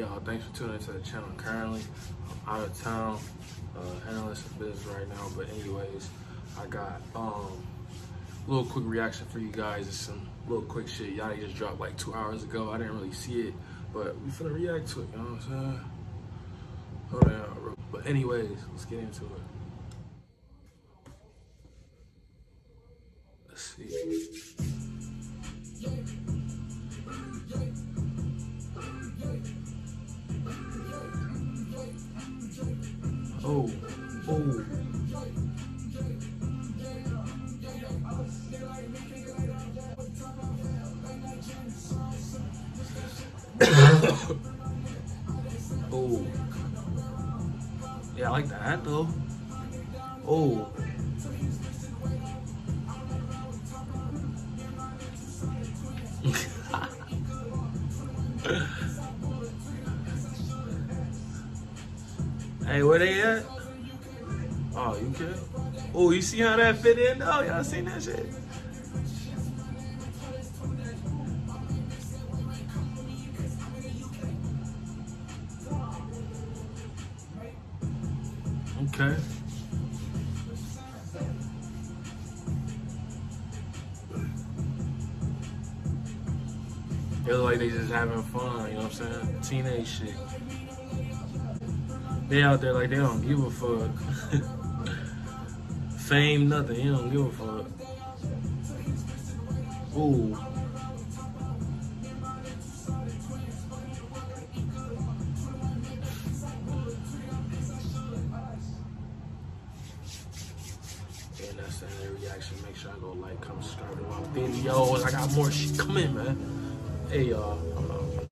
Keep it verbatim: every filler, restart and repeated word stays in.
y'all, thanks for tuning into the channel. Currently, I'm out of town, uh, handling some business right now. But anyways, I got um, a little quick reaction for you guys. It's some little quick shit. Y'all just dropped like two hours ago. I didn't really see it, but we finna react to it, you know what I'm saying? Hold on, bro. But anyways, let's get into it. Let's see. Oh, oh. Oh. Yeah, I like the hat though. Oh. Hey, where they at? Oh, you kidding? Oh, you see how that fit in though? Y'all seen that shit? Okay. It look like they just having fun, you know what I'm saying? Teenage shit. They out there like they don't give a fuck. Fame, nothing, you don't give a fuck. Ooh. And that's the reaction. Make sure I go like, comment, subscribe to my videos. I got more shit coming, man. Hey, y'all.